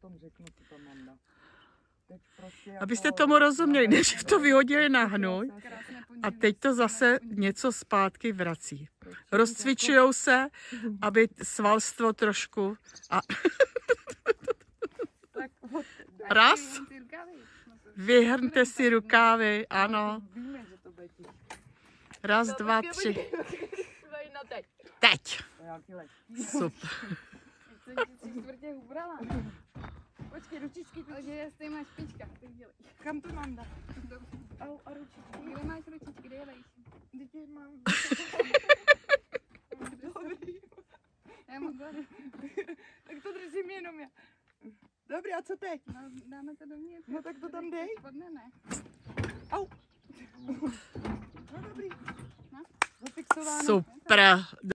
potom řeknu, co tam mám. Prostě Abyste jako, tomu rozuměli, než to vyhodili na hnůj a teď to zase něco zpátky vrací. Rozcvičujou se, aby svalstvo trošku a raz, vyhrňte si rukávy, ano. Raz, dva, tři. Teď. Super. Počkej, ručičky, takže jestli máš špička, tak dělej. Kam to mám dát? Au, a ručičky, kde máš ručičky, kde je vejš? Teď je mám. Dobrý. Já mám tady. Tak to držím jenom já. Dobrý, a co teď? No, dáme to dovnitř. No tak to tam dej. Spadne, ne? Au. No dobrý. No, zafixováno. Super.